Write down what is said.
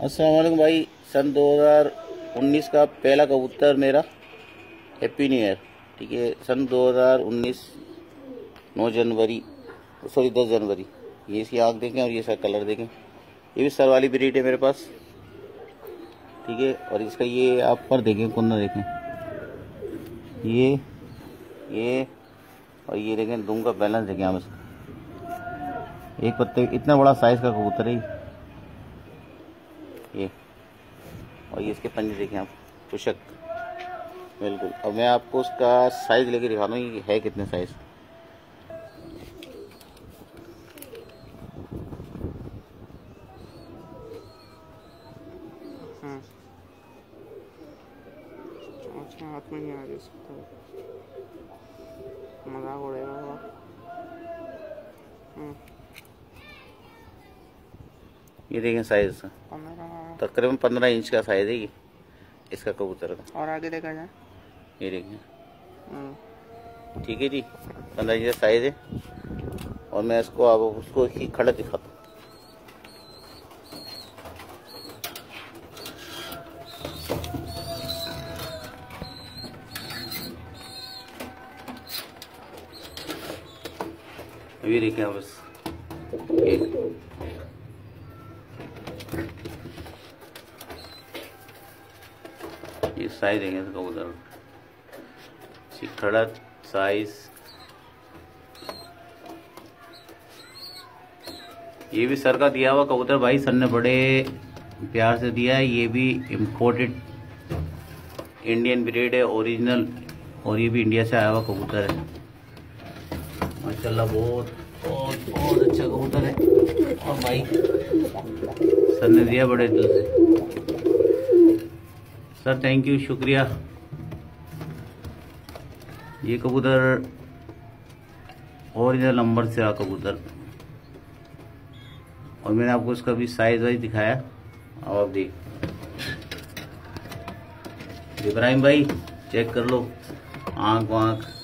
अस्सलाम वालेकुम भाई। सन 2019 का पहला कबूतर मेरा। Happy new year. ठीक है, सन 2019 9 जनवरी, सॉरी 10 जनवरी। ये इसकी आँख देखें और ये इसका कलर देखें। ये भी सर वाली ब्रीड है मेरे पास। ठीक है, और इसका ये आप पर देखें, कुन्ना देखें, ये और ये देखें, दूम का बैलेंस देखें आप इसका। एक पत्ते इतना बड़ा साइज का कबूतर है ये। और ये इसके पंजे देखें आप, पुशक बिल्कुल। और मैं आपको उसका साइज लेके दिखाता हूँ, ये है कितने साइज। अच्छा, हाथ में नहीं आ रही सकता, मजाक उड़ेगा। ये देखें साइज, तकरीबन 15 इंच का साइज है ये इसका कबूतर का। और आगे देखा जाए, ये देखें। ठीक है जी, 15 इंच का साइज है। और मैं इसको अब उसको ही खड़ा दिखाता हूँ। ये देखिए आप बस, ये साइज देंगे इसका कबूतर, खड़ा साइज। ये भी सर का दिया हुआ कबूतर भाई, सर ने बड़े प्यार से दिया है। ये भी इम्पोर्टेड इंडियन ब्रीड है, ओरिजिनल। और ये भी इंडिया से आया हुआ कबूतर है माशाल्लाह। बहुत बहुत बहुत अच्छा कबूतर है। और भाई सर ने दिया बड़े दिल से। सर थैंक यू, शुक्रिया। ये कबूतर ओरिजिनल नंबर से आ कबूतर। और मैंने आपको इसका भी साइज वाइज दिखाया। अब आप देख इब्राहिम भाई, चेक कर लो आँख वाँख।